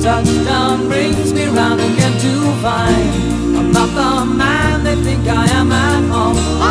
touchdown brings me round again to find I'm not the man they think I am at all.